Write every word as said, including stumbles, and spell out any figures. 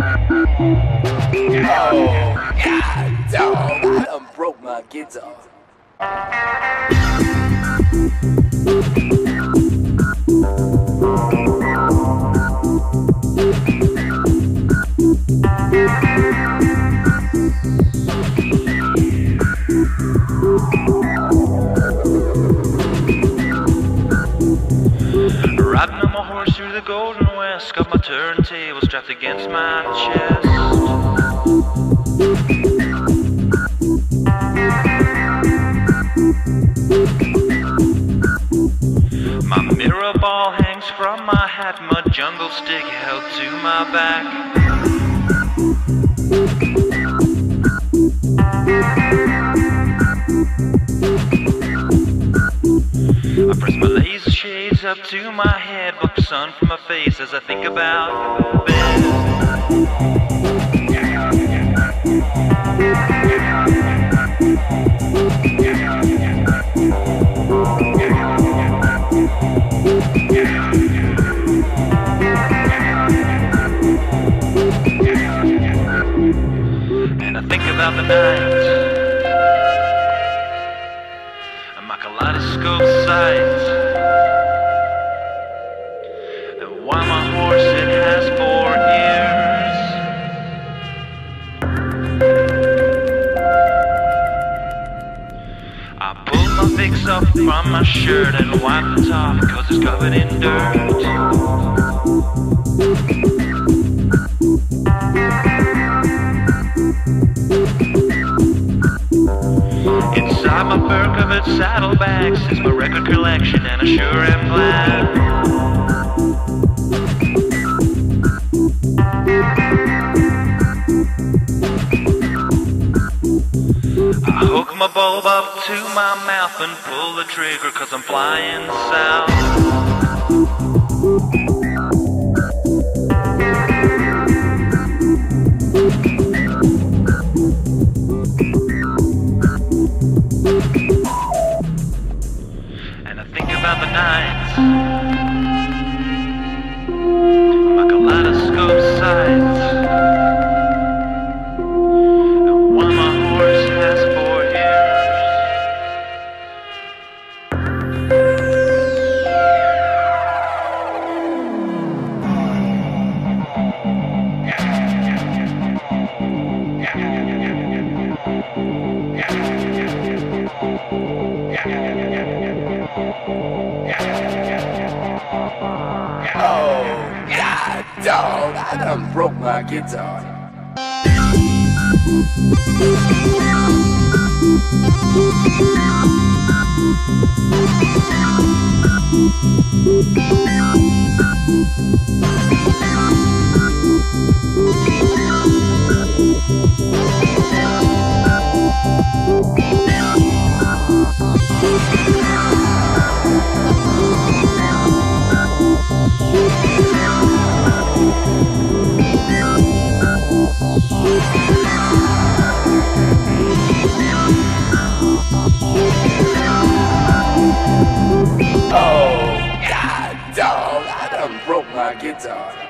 God, dog, I done broke my guitar. Riding on my horse through the golden west, got my turntable strapped against my chest. My mirror ball hangs from my hat, my jungle stick held to my back. I press my laser shades up to my head, block the sun from my face as I think about bed. And I think about the night and my kaleidoscope sight, and while my horse it has four ears, I pull my fix off from my shirt and wipe the top cause it's covered in dirt. Inside my fur-covered saddlebag sits my record collection, and I sure am glad. I hook my bulb up to my mouth and pull the trigger cause I'm flying south. About the night, my kaleidoscope sight, and while my horse has four Oh, God, dog, I done broke my guitar. Oh, God, dog, I done broke my guitar.